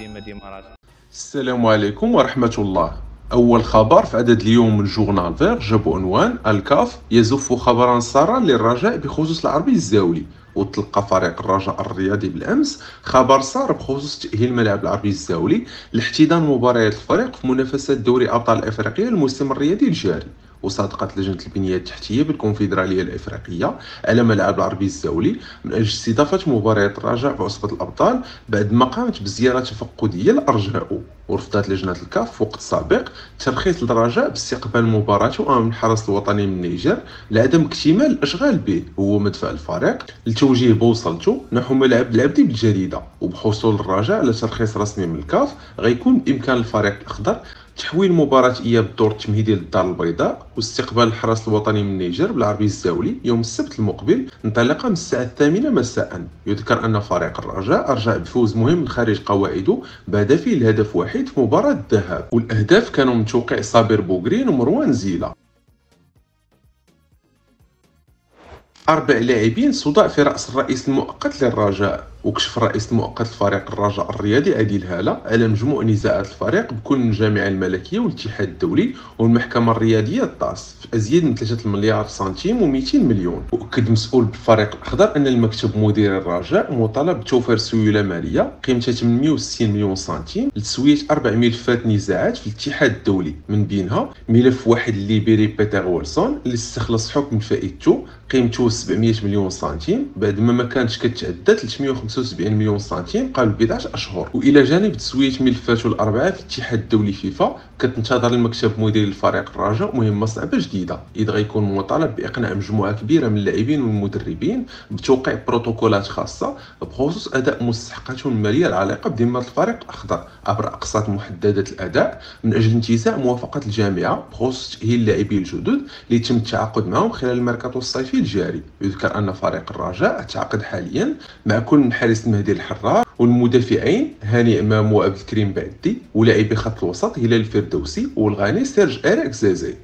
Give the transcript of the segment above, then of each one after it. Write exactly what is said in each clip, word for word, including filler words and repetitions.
ديما ديما راسك. السلام عليكم ورحمة الله. أول خبر في عدد اليوم من جورنال فير جابوا عنوان الكاف يزف خبرا سارا للرجاء بخصوص العربي الزاولي. وتلقى فريق الرجاء الرياضي بالأمس خبر صار بخصوص تأهيل ملعب العربي الزاولي لاحتضان مباريات الفريق في منافسات دوري أبطال أفريقيا الموسم الرياضي الجاري. وصادقت لجنة البنية التحتية بالكونفدرالية الإفريقية على ملعب العربي الزاولي من أجل استضافة مباريات الرجاء بعصبة الأبطال بعد ما قامت بزيارة تفقدية لأرجاؤه. ورفضت لجنة الكاف في وقت سابق ترخيص الرجاء باستقبال مباراته أمام الحرس الوطني من النيجر لعدم اكتمال الإشغال به هو مدفع الفريق لتوجيه بوصلته نحو ملعب العبدي بالجديدة. وبحصول الرجاء على ترخيص رسمي من الكاف غيكون بإمكان الفريق الأخضر تحويل مباراة إياب الدور التمهيدي للدار البيضاء واستقبال الحرس الوطني من النيجر بالعربي الزاولي يوم السبت المقبل انطلاقا من الساعة الثامنة مساء. يذكر أن فريق الرجاء أرجع بفوز مهم من خارج قواعده بهدفه الهدف واحد في مباراة الذهاب، والأهداف كانوا من توقيع صابر بوغرين ومروان زيلة. أربع لاعبين صداع في رأس الرئيس المؤقت للرجاء. وكشف الرئيس المؤقت لفريق الرجاء الرياضي عادل هالة على مجموع نزاعات الفريق بكل من الجامعة الملكية والاتحاد الدولي والمحكمة الرياضية الطاس في أزيد من ثلاثة مليار سنتيم ومئتين مليون. وأكد مسؤول بالفريق الأخضر أن المكتب مدير الرجاء مطالب بتوفير سيولة مالية قيمتها ثمانمئة وستين مليون سنتيم لتسوية أربع ملفات نزاعات في الاتحاد الدولي، من بينها ملف واحد الليبيري بيتر ويلسون اللي استخلص حكم فائدته قيمته سبعمئة مليون سنتيم بعد ما ما كانتش كتعدى ثلاثمئة وخمسة وسبعين مليون سنتيم قبل بضعة أشهر. وإلى جانب تسوية ملفاته الأربعة في الاتحاد الدولي فيفا كتنتظر المكتب مدير الفريق الرجاء مهمة صعبة جديدة، إذ غيكون مطالب بإقناع مجموعة كبيرة من اللاعبين والمدربين بتوقيع بروتوكولات خاصة بخصوص أداء مستحقاتهم المالية العالقة بذمة الفريق الأخضر عبر أقساط محددة الأداء من أجل انتزاع موافقة الجامعة بخصوص تأهيل اللاعبين الجدد اللي يتم التعاقد معهم خلال الميركاتو الصيفي الجاري. يذكر أن فريق الرجاء تعاقد حاليا مع كل من حارس المهدي الحرار والمدافعين هاني امام وعبد الكريم بعدي ولاعبي خط الوسط هلال الفردوسي والغاني سيرج إيريك زازي.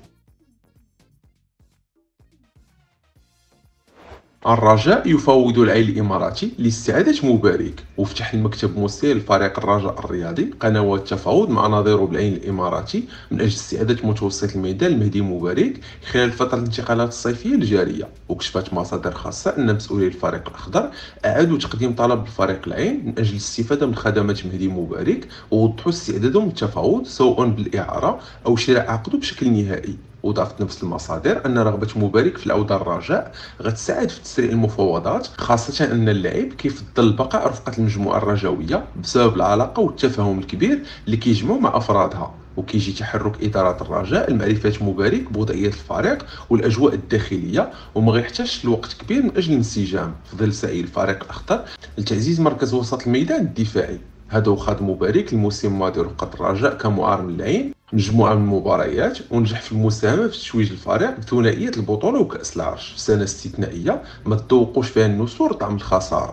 الرجاء يفاوض العين الإماراتي لاستعادة مبارك. وفتح المكتب المسير لفريق الرجاء الرياضي قنوات تفاوض مع نظيره بالعين الإماراتي من أجل استعادة متوسط الميدان المهدي مبارك خلال فترة الانتقالات الصيفية الجارية. وكشفت مصادر خاصة أن مسؤولي الفريق الأخضر أعادوا تقديم طلب لفريق العين من أجل الاستفادة من خدمات مهدي مبارك ووضحوا استعدادهم للتفاوض سواء بالإعارة أو شراء عقده بشكل نهائي. وضافت نفس المصادر أن رغبة مبارك في العودة للرجاء غتساعد في تسريع المفاوضات، خاصة أن اللاعب كيفضل البقاء رفقة المجموعة الرجاوية بسبب العلاقة والتفاهم الكبير اللي كيجمعوا مع أفرادها. وكيجي تحرك إدارة الرجاء لمعرفة مبارك بوضعية الفريق والأجواء الداخلية وما غيحتاجش لوقت كبير من أجل الانسجام في ظل سعي الفريق الأخضر لتعزيز مركز وسط الميدان الدفاعي. هذا وخاض مبارك الموسم الماضي رفقة الرجاء كمعار من العين مجموعة من المباريات ونجح في المساهمة في تتويج الفريق بثنائية البطولة وكأس العرش في سنة استثنائية ما تذوقوش فيها النسور طعم الخسارة.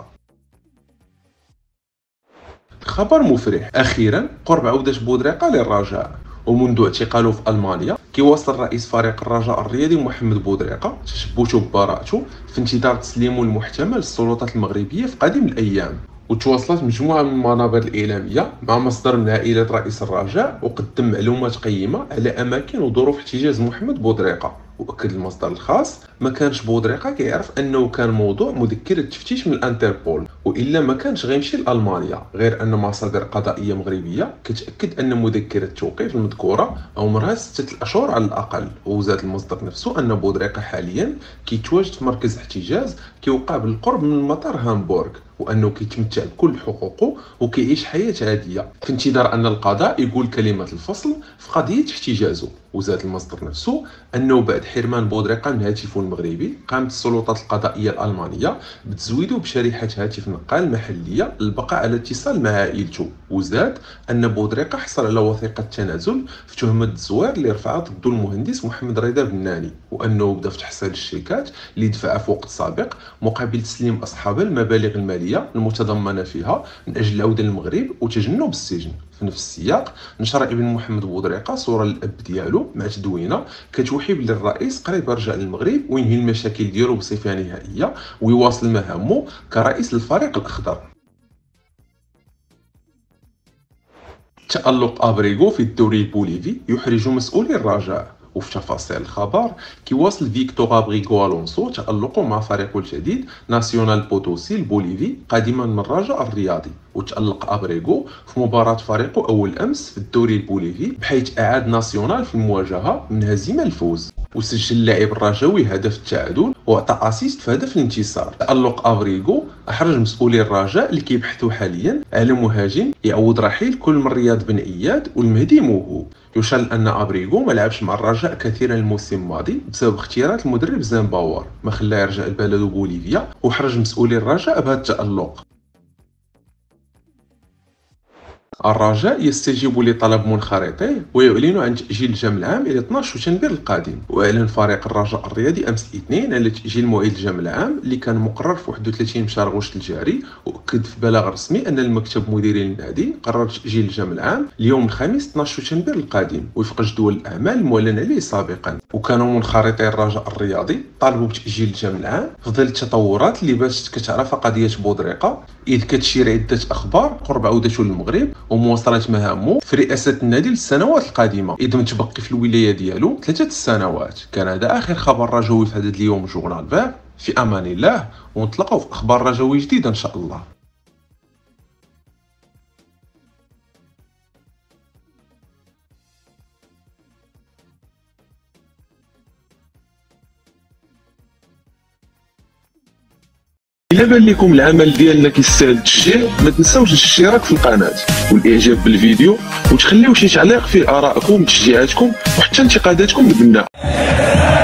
خبر مفرح أخيرا قرب عودة بودريقة للرجاء. ومنذ اعتقاله في ألمانيا كيواصل رئيس فريق الرجاء الرياضي محمد بودريقة تشبته ببراءته في انتظار تسليمه المحتمل للسلطات المغربية في قادم الأيام. وتواصلت مجموعة من المنابر الإعلامية مع مصدر من عائلة رئيس الرجاء وقدم معلومات قيمة على أماكن وظروف احتجاز محمد بودريقة. وأكد المصدر الخاص ما كانش بودريقة كيعرف أنه كان موضوع مذكرة تفتيش من الانتربول وإلا ما كانش غيمشي لألمانيا، غير أن مصادر قضائية مغربية كتأكد أن مذكرة التوقيف المذكورة عمرها ستة أشهر على الأقل. وزاد المصدر نفسه أن بودريقة حاليا كيتواجد في مركز احتجاز كيوقع بالقرب من مطار هامبورغ وأنه كيتمتع بكل حقوقه وكيعيش حياة عادية في انتظار أن القضاء يقول كلمة الفصل في قضية احتجازه. وزاد المصدر نفسه أنه بعد حرمان بودريقة من هاتفه المغربي قامت السلطات القضائية الألمانية بتزويده بشريحة هاتف نقال محلية للبقاء على اتصال مع عائلته. وزاد أن بودريقة حصل على وثيقة تنازل في تهمة الزوار اللي رفعها ضد المهندس محمد رضا بناني، وأنه بدا في تحصيل الشيكات اللي دفعها في وقت سابق مقابل تسليم أصحابها المبالغ المالية المتضمنة فيها من أجل العودة للمغرب وتجنب السجن. في نفس السياق نشر ابن محمد بودريقة صورة للأب ديالو مع تدوينة كتوحي بلي الرئيس قريب يرجع للمغرب وينهي المشاكل ديالو بصفة نهائية ويواصل مهامه كرئيس للفريق الأخضر. تألق أبريغو في الدوري البوليفي يحرج مسؤولي الرجاء. وفي تفاصيل الخبر، كيواصل فيكتور أبريغو ألونسو تألقه مع فريقه الجديد ناسيونال بوتوسي البوليفي قادما من الرجاء الرياضي. وتألق أبريغو في مباراة فريقه أول أمس في الدوري البوليفي، بحيث أعاد ناسيونال في المواجهة من هزيمة الفوز. وسجل اللاعب الرجاوي هدف التعادل وعطى اسيست في هدف الانتصار. تألق أبريغو أحرج مسؤولي الرجاء اللي كيبحثوا حاليا على مهاجم يعوض رحيل كل من رياض بن إياد والمهدي موهوب. يشار أن أبريغو ما لعبش مع الرجاء كثيرا الموسم الماضي بسبب اختيارات المدرب زان باور، ما خلاه يرجع لبلده بوليفيا، وحرج مسؤولي الرجاء بهذا التألق. الرجاء يستجيب لطلب منخرطيه ويعلن عن تأجيل الجام العام إلى اثني عشر شنبر القادم. وأعلن فريق الرجاء الرياضي أمس الاثنين على تأجيل موعد الجام العام اللي كان مقرر في واحد وثلاثين من شهر غشت الجاري. وأكد في بلاغ رسمي أن المكتب المديري للنادي قرر تأجيل الجام العام ليوم الخميس اثني عشر شنبر القادم وفق جدول الأعمال المعلن عليه سابقا. وكانوا منخرطي الرجاء الرياضي طالبوا بتأجيل الجام العام في ظل التطورات اللي باتت كتعرفها قضية بودريقة، إذ كتشير عدة أخبار قرب عودته للمغرب ومواصلة مهامه في رئاسة النادي للسنوات القادمة، إذ متبقي في الولاية ديالو ثلاثة سنوات. كان هذا آخر خبر رجوي في هذا اليوم جورنال فيغ. في أمان الله، ونتلاقاو في أخبار رجوي جديدة إن شاء الله. إلا بان لكم العمل ديالنا كيستاهل التشجيع، ما تنساوش الاشتراك في القناة والاعجاب بالفيديو، وتخليو شي تعليق فيه آرائكم وتشجيعاتكم وحتى انتقاداتكم البناء.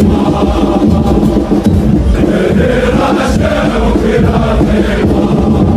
Let's go.